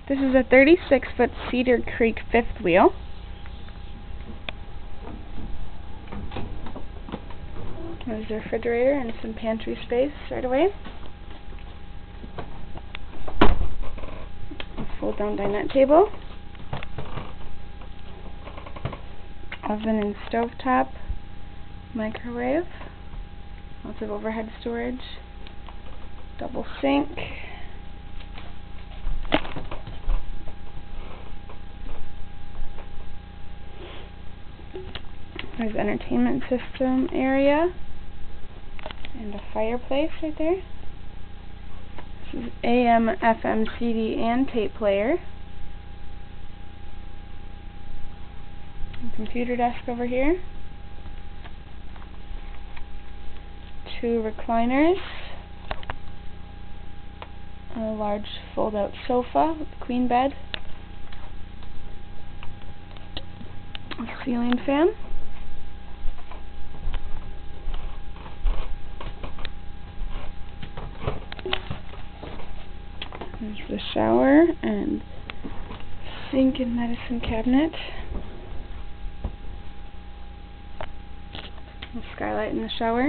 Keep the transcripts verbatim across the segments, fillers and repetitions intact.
This is a thirty-six foot Cedar Creek fifth wheel. There's the refrigerator and some pantry space right away. A fold down dinette table. Oven and stovetop. Microwave. Lots of overhead storage. Double sink. There's the entertainment system area and a fireplace right there. This is A M, F M, C D, and tape player. And computer desk over here. Two recliners. A large fold-out sofa with a queen bed. A ceiling fan. There's the shower and sink and medicine cabinet. A skylight in the shower.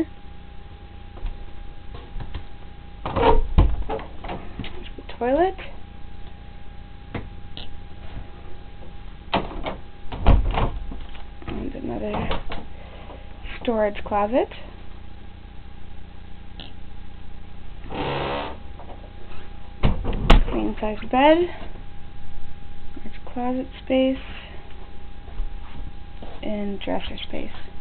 There's the toilet. And another storage closet. Queen size bed, large closet space, and dresser space.